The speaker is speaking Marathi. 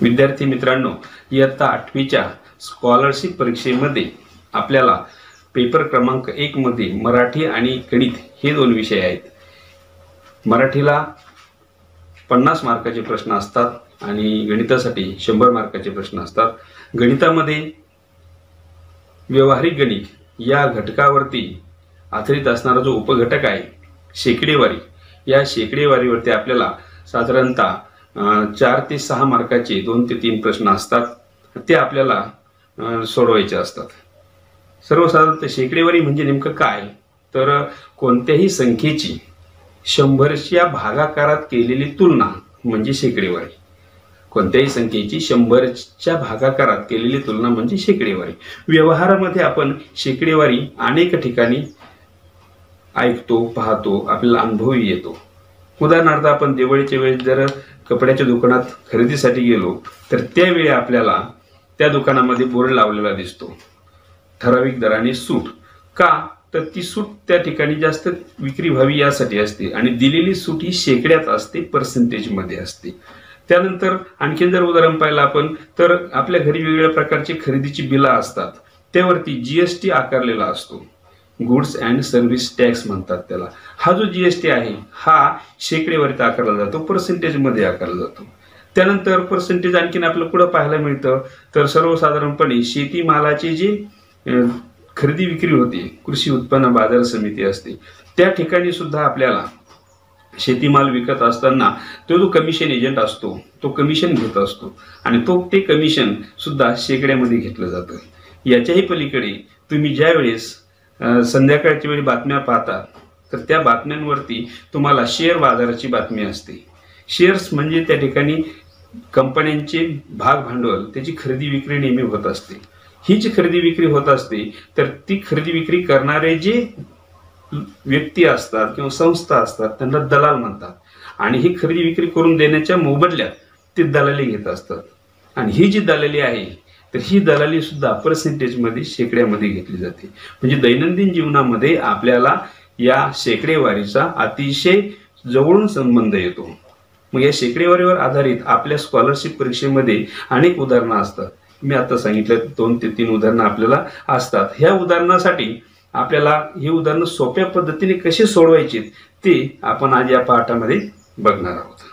विद्यार्थी मित्रांनो, इयत्ता 8वीच्या स्कॉलरशिप परीक्षेमध्ये आपल्याला पेपर क्रमांक 1 मध्ये मराठी आणि गणित हे दोन विषय आहेत। मराठीला 50 मार्काचे प्रश्न असतात आणि गणितासाठी 100 मार्काचे प्रश्न असतात। गणितामध्ये व्यवहारिक गणित या घटकावरती आधारित असणारा जो उपघटक आहे शेकडेवारी, या शेकडेवारीवरती आपल्याला साधारणतः 4 ते 6 मार्काचे 2 ते 3 प्रश्न असतात, ते आपल्याला सोडवायचे असतात। सर्वसाधारणतः शेकडेवारी म्हणजे नेमकं काय, तर कोणत्याही संख्येची 100च्या भागाकारात केलेली तुलना म्हणजे शेकडेवारी। कोणत्याही संख्येची 100च्या भागाकारात केलेली तुलना म्हणजे शेकडेवारी। व्यवहारामध्ये आपण शेकडेवारी अनेक ठिकाणी ऐकतो, पाहतो, आपल्याला अनुभवही येतो। उदाहरणार्थ आपण दिवाळीच्या वेळेस जर कपड्याच्या दुकानात खरेदीसाठी गेलो तर त्यावेळी आपल्याला त्या दुकानामध्ये बोर्ड लावलेला दिसतो, ठराविक दराने सूट। का तर ती सूट त्या ठिकाणी जास्त विक्री व्हावी यासाठी असते आणि दिलेली सूट ही शेकड्यात असते, पर्सेंटेज मध्ये असते। त्यानंतर आणखी जर उदाहरण पाहिलं आपण तर आपल्या घरी वेगवेगळ्या प्रकारची खरेदीची बिलं असतात, त्यावरती जीएसटी आकारलेला असतो, गुड्स अँड सर्व्हिस टॅक्स म्हणतात त्याला। हा जो जीएसटी आहे हा शेकडेवारीत आकारला जातो, पर्सेंटेज मध्ये आकारला जातो। त्यानंतर पर्सेंटेज आणखीन आपल्याला पुढे पाहायला मिळतं तर सर्वसाधारणपणे शेतीमालाची जी खरेदी विक्री होते, कृषी उत्पन्न बाजार समिती असते, त्या ठिकाणी सुद्धा आपल्याला शेतीमाल विकत असताना तो जो कमिशन एजंट असतो तो कमिशन घेत असतो आणि ते कमिशन सुद्धा शेकड्यामध्ये घेतलं जातं। याच्याही पलीकडे तुम्ही ज्या वेळेस संध्याकाळच्या वेळी बातम्या पाहता तर त्या बातम्यांवरती तुम्हाला शेअर बाजाराची बातमी असते। शेअर्स म्हणजे त्या ठिकाणी कंपन्यांचे भाग भांडवल, त्याची खरेदी विक्री नेहमी होत असते। ही जी खरेदी विक्री होत असते तर ती खरेदी विक्री करणारे जे व्यक्ती असतात किंवा संस्था असतात त्यांना दलाल म्हणतात आणि ही खरेदी विक्री करून देण्याच्या मोबदल्यात ते दलाली घेत असतात। आणि ही जी दलाली आहे तर ही दलाली सुद्धा पर्सेंटेज मध्ये शेकड्यामध्ये घेतली जाते। म्हणजे दैनंदिन जीवनामध्ये आपल्याला या शेकडेवारीचा अतिशय जवळून संबंध येतो। मग या शेकडेवारीवर आधारित आपल्या स्कॉलरशिप परीक्षेमध्ये अनेक उदाहरणं असतात। मी आता सांगितलं 2 ते 3 उदाहरणं आपल्याला असतात। ह्या उदाहरणासाठी आपल्याला ही उदाहरणं सोप्या पद्धतीने कशी सोडवायची ते आपण आज या पाठामध्ये बघणार आहोत।